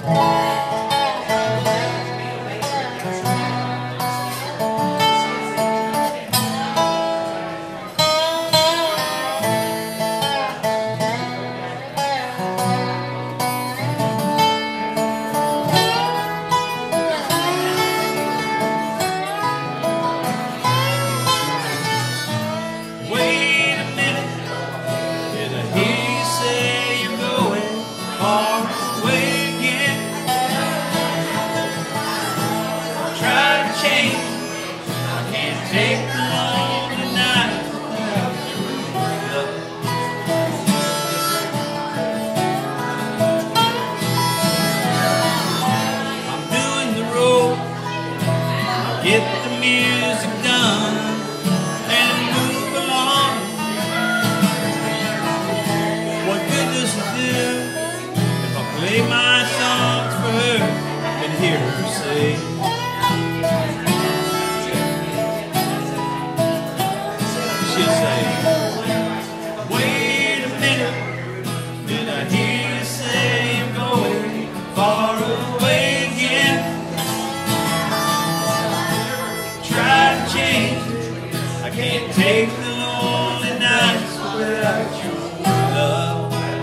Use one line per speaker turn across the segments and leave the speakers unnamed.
Get the music done and move along. What good does it do if I play my songs for her and hear her sing? She'll say, wait a minute, did I hear you say you're going far away again? I can't take the lonely nights without your love.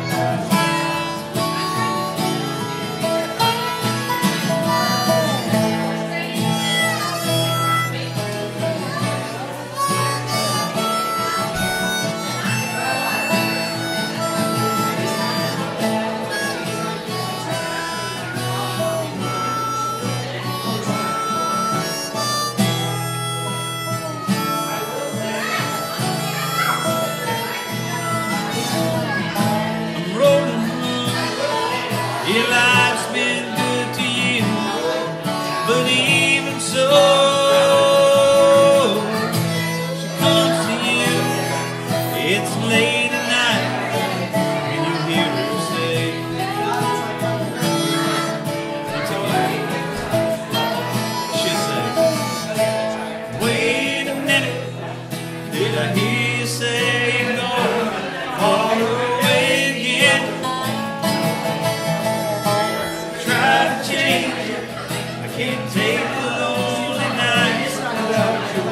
Your life's been good to you, but even so, she comes to you. It's late at night, and you hear her say, she'll say, wait a minute, did I hear you say you're going far away again? I can't take the lonely nights without your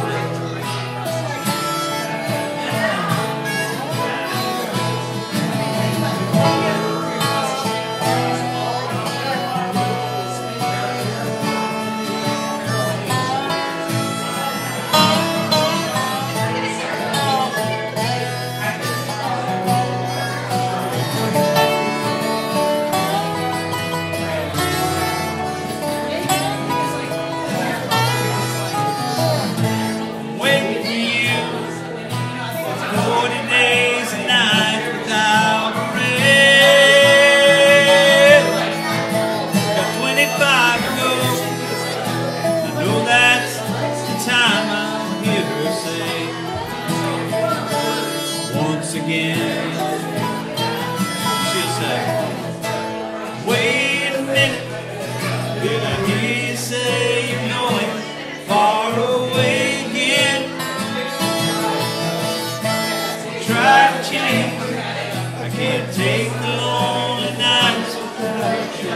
again. She'll say, wait a minute, did I hear you say you're going far away again? Try to change, I can't take the lonely nights without you.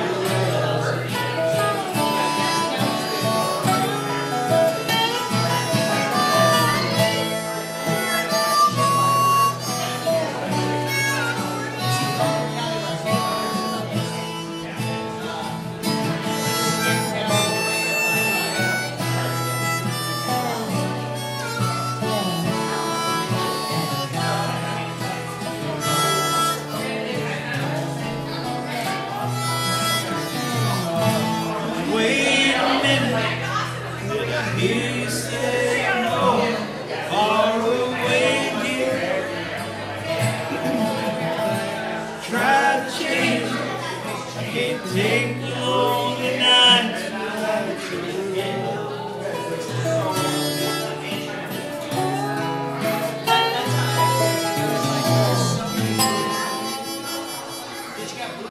Wait a minute, did I hear